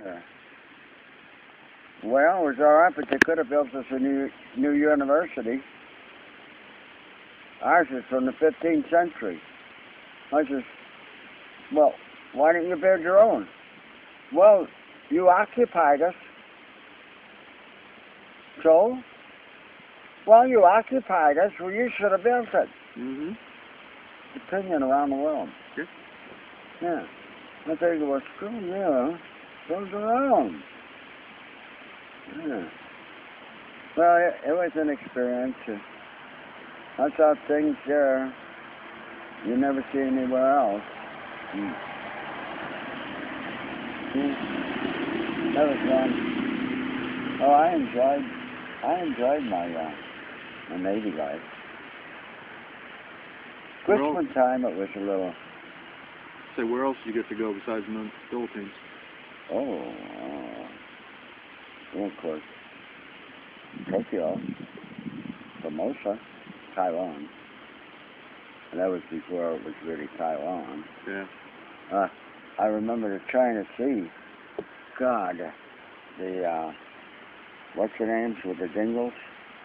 Yeah. Well, it was all right, but they could have built us a new university. Ours is from the 15th century. I says, well, why didn't you build your own? Well, you occupied us. So? Well, you occupied us. Well, you should have built it. Mm-hmm. Opinion around the world. Sure. Yeah. I think it was screw you. Goes around. Yeah. Well, it was an experience. I saw things there you never see anywhere else. Mm. That was fun. Oh, I enjoyed my Navy life. Christmas time it was a little. Say, where else did you get to go besides the Philippines? Well, of course, Tokyo, Formosa, Taiwan. And that was before it was really Taiwan. Yeah. I remember the China Sea. God, the, what's the names with the dingles?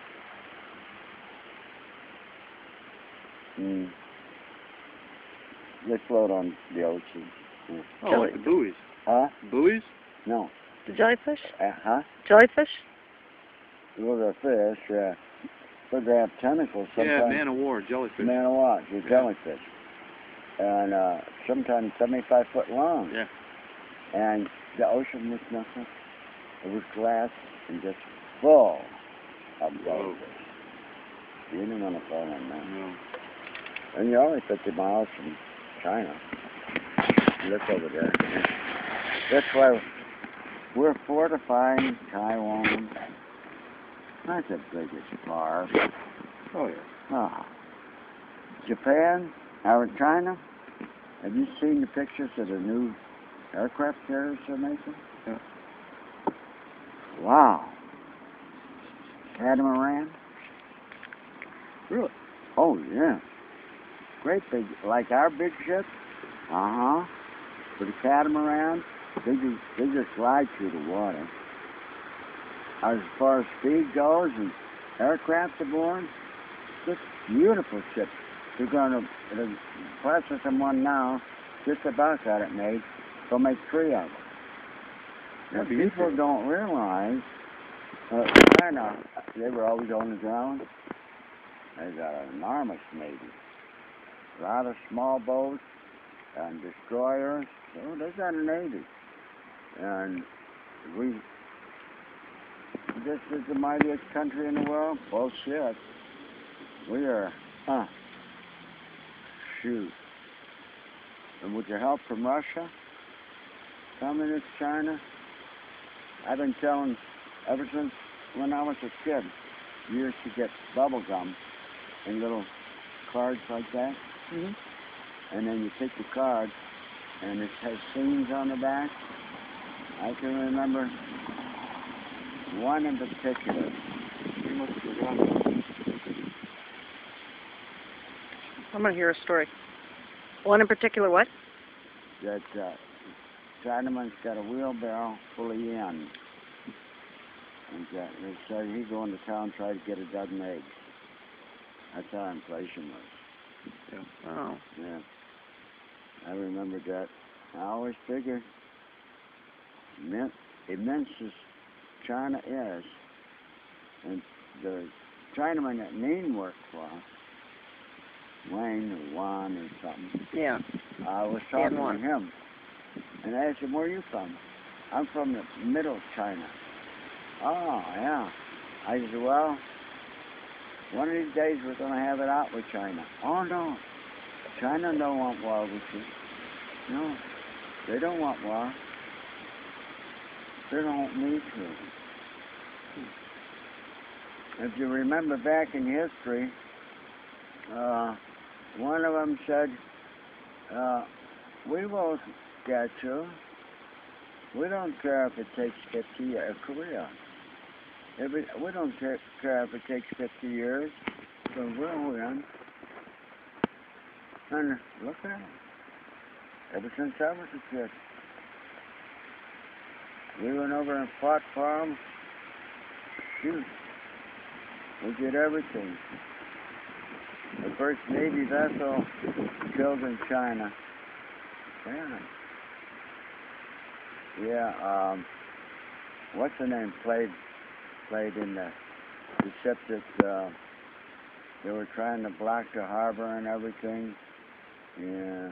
They float on the ocean. Yeah. Oh, like the buoys. Huh? Buoys? No. The jellyfish? Huh? Jellyfish? Well, they're fish, yeah. But they have tentacles sometimes. Yeah, man-of-war, jellyfish. Man-of-war, jellyfish. And sometimes 75 foot long. Yeah. And the ocean was nothing. It was glass and just full of jellyfish. You didn't want to fall in that. No. And you're only 50 miles from China. Look over there. That's why we're fortifying Taiwan. Not the biggest bar. Oh, yeah. Ah. Japan, or China, have you seen the pictures of the new aircraft carriers they're making? Yeah. Wow. Catamaran? Really? Oh, yeah. Great big, like our big ship. Uh-huh. With a catamaran, they just glide through the water. As far as speed goes and aircraft aboard, just beautiful ships. They're going to, the processing one now, just about got it made. They'll make 3 of them. Now, people don't realize, China, they were always on the ground. They got an enormous Navy. A lot of small boats and destroyers. So they got a Navy. And this is the mightiest country in the world? Bullshit. We are, shoot. And with the help from Russia, Communist China, I've been telling, ever since when I was a kid, you used to get bubble gum in little cards like that. Mm-hmm. And then you take the card, and it has scenes on the back. I can remember one in particular. I'm going to hear a story. One in particular what? That Chinaman's got a wheelbarrow full of yen. And they said he'd go into town and try to get a dozen eggs. That's how inflation was. Yeah. Oh. Yeah. I remember that. I always figured immense as China is, and the Chinaman that Neen worked for, Wayne or Juan or something. Yeah. I was talking to him, and I asked him, where are you from? I'm from the middle China. Oh, yeah. I said, well, one of these days we're going to have it out with China. Oh, no. China don't want war with you. No, they don't want war. They don't need to. If you remember back in history, one of them said, we will get you. We don't care if it takes 50 years. Korea. We don't care if it takes 50 years. So we'll win. And look at it. Ever since I was a kid. We went over and fought for them. Shoot. We did everything. The first Navy vessel killed in China. Yeah. Yeah, what's the name? Played in the ship that they were trying to block the harbor and everything. Yeah.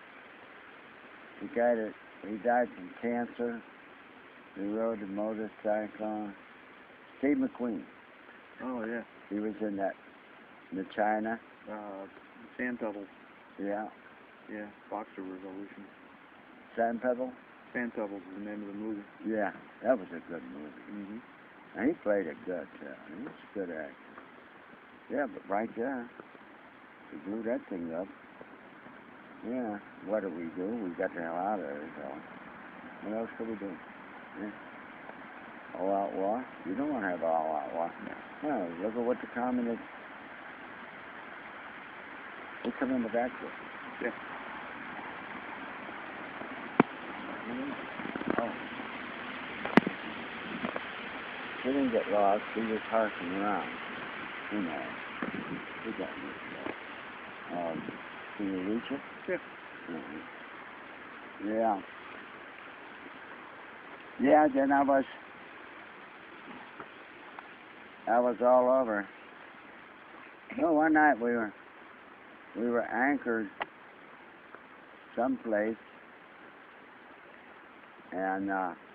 He died from cancer. He rode a motorcycle. Steve McQueen. Oh, yeah. He was in the China. Sand Pebble. Yeah. Yeah, Boxer Revolution. Sand Pebble? Sand Pebble is the name of the movie. Yeah, that was a good movie. Mm-hmm. And he played it good, too. He was a good actor. Yeah, but right there, he blew that thing up. Yeah, what do? We got the hell out of there, so what else could we do? Yeah. All out war? You don't want to have all out war. No, look at what the communists, they come in the back door. Yeah. Oh. He didn't get lost, he was harking around. You know, he got lost. Can you reach it? Yeah. Yeah. Yeah, then I was all over. So one night we were anchored someplace, and